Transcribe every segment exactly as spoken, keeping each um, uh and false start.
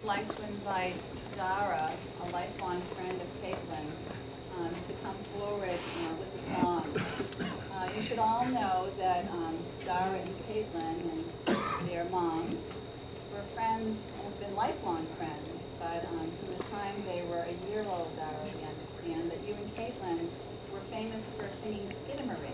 like to invite Dara, a lifelong friend of Caitlin, um, to come forward uh, with a song. Uh, you should all know that um, Dara and Caitlin and their mom were friends and have been lifelong friends, but um, from the time they were a year old, Dara, we understand that you and Caitlin were famous for singing Skidamarie.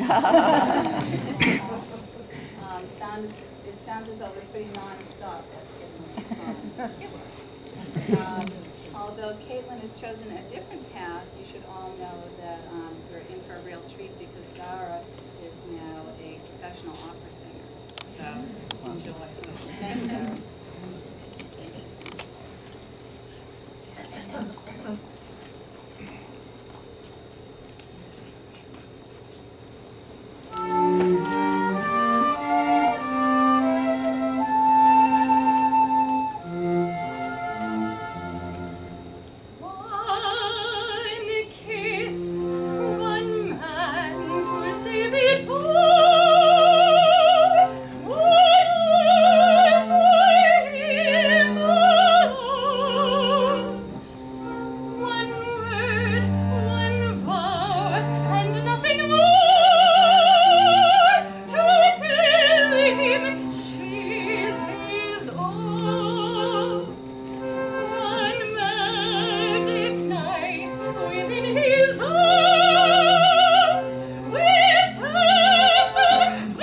um, sounds, it sounds as though it was pretty non-stop, that Skidamarie song. Um, although Caitlin has chosen a different path, you should all know that um, we're in for a real treat because Dara is now a professional opera singer. So enjoy. Thank you, Dara.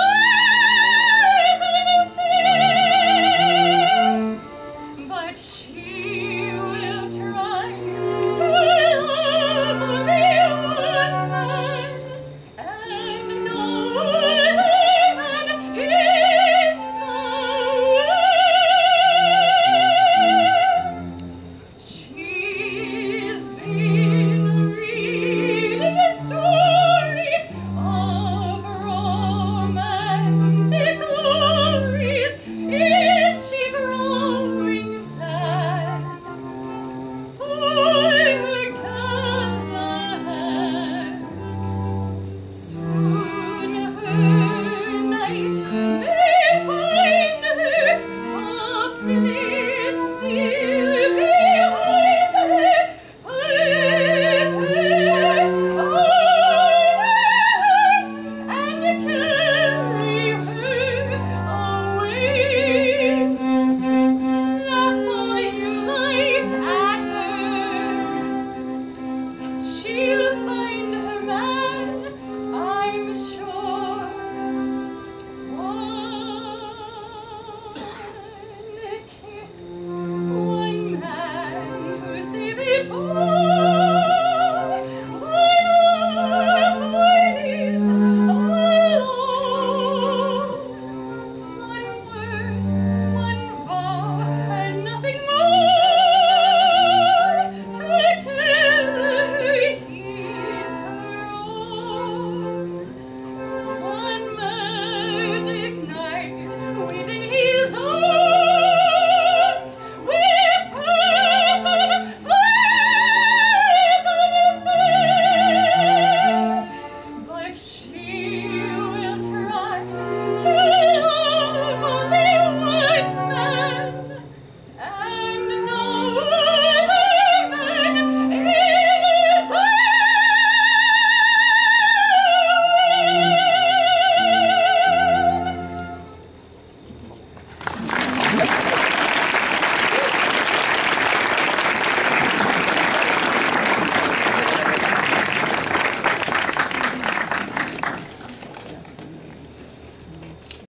She